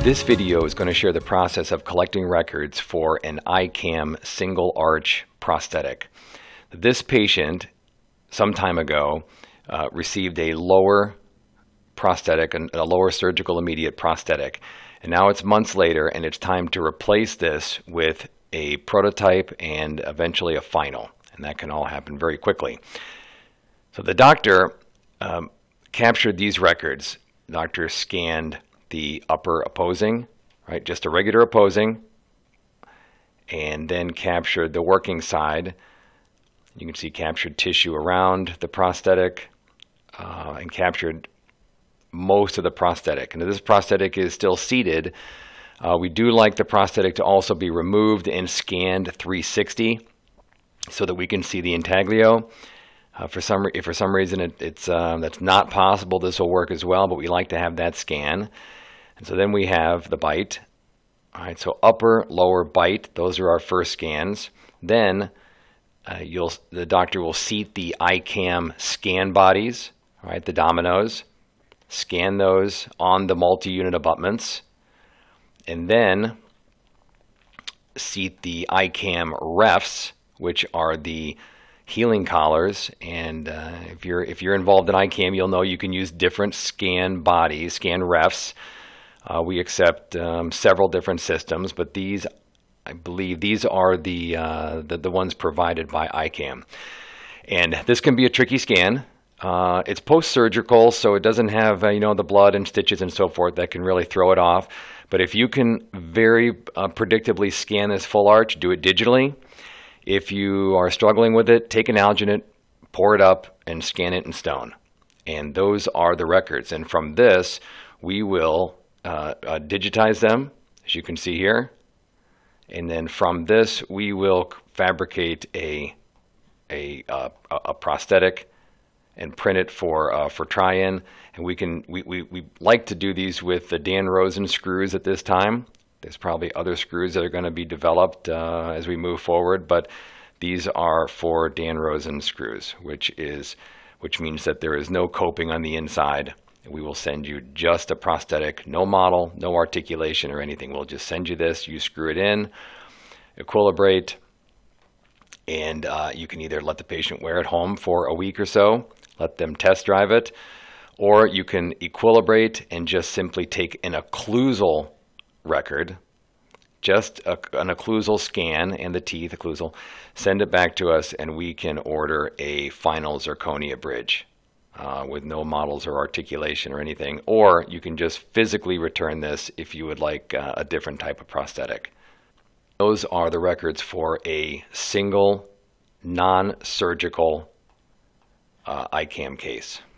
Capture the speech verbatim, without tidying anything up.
This video is going to share the process of collecting records for an ICam single arch prosthetic. This patient, some time ago, uh, received a lower prosthetic, a lower surgical immediate prosthetic. And now it's months later, and it's time to replace this with a prototype and eventually a final. And that can all happen very quickly. So the doctor um, captured these records. The doctor scanned the upper opposing, right, just a regular opposing, and then captured the working side. You can see captured tissue around the prosthetic uh, and captured most of the prosthetic. And this prosthetic is still seated. Uh, we do like the prosthetic to also be removed and scanned three sixty so that we can see the intaglio. Uh, for some, if for some reason it, it's uh, that's not possible, this will work as well, but we like to have that scan. And so then we have the bite. All right, so upper, lower bite, those are our first scans. Then uh, you'll the doctor will seat the ICam scan bodies, all right, the dominoes, scan those on the multi-unit abutments, and then seat the ICam refs, which are the healing collars. And uh, if you're if you're involved in ICam, you'll know you can use different scan bodies, scan refs. Uh, we accept um, several different systems, but these, I believe, these are the, uh, the the ones provided by ICam. And this can be a tricky scan. Uh, it's post-surgical, so it doesn't have uh, you know the blood and stitches and so forth that can really throw it off. But if you can very uh, predictably scan this full arch, do it digitally. If you are struggling with it, take an alginate, pour it up, and scan it in stone. And those are the records. And from this, we will uh, uh, digitize them, as you can see here. And then from this, we will fabricate a a, uh, a prosthetic and print it for uh, for try-in. And we can we, we we like to do these with the Dan Rosen screws at this time. There's probably other screws that are going to be developed uh, as we move forward, but these are for Dan Rosen screws, which is which means that there is no coping on the inside. We will send you just a prosthetic, no model, no articulation or anything. We'll just send you this. You screw it in, equilibrate, and uh, you can either let the patient wear it home for a week or so, let them test drive it, or you can equilibrate and just simply take an occlusal record, just a, an occlusal scan and the teeth occlusal, send it back to us, and we can order a final zirconia bridge uh, with no models or articulation or anything. Or you can just physically return this if you would like uh, a different type of prosthetic. Those are the records for a single non-surgical uh, ICam case.